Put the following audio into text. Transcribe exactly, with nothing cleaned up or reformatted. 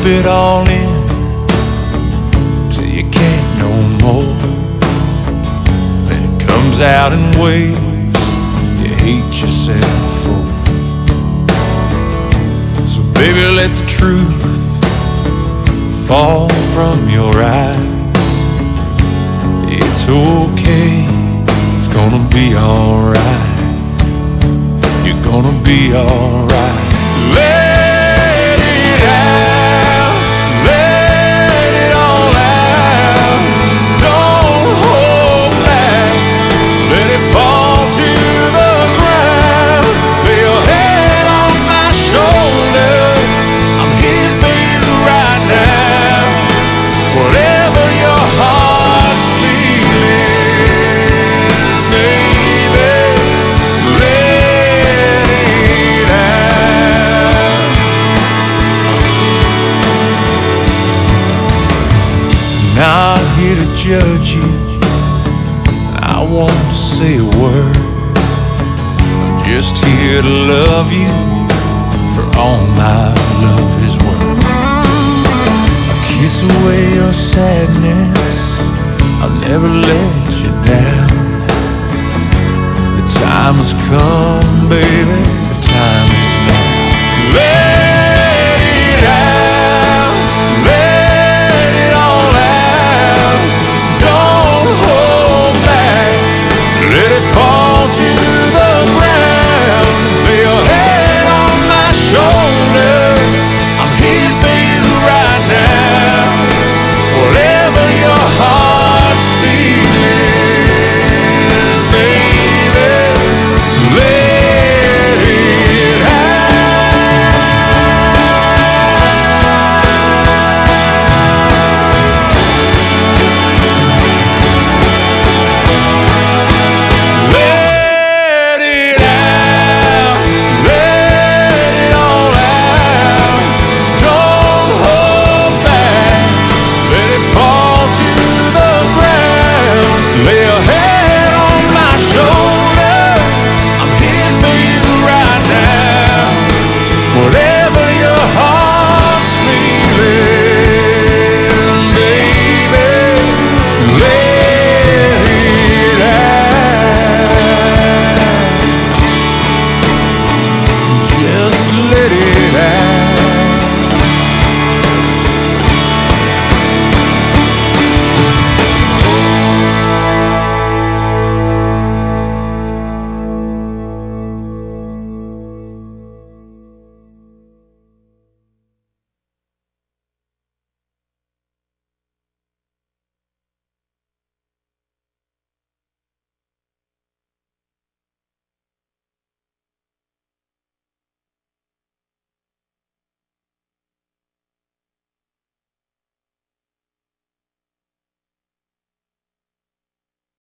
it all in till you can't no more. Then it comes out in ways you hate yourself for. So baby, let the truth fall from your eyes. It's okay, it's gonna be alright. You're gonna be alright. Let it out, let it all out. Don't hold back, let it fall to the ground. Lay your head on my shoulder, I'm here for you right now. Whatever your heart's feeling, baby, let it out. Not here to judge you, I won't say a word. I'm just here to love you for all my love is worth. Kiss away your sadness, I'll never let you down. The time has come, baby,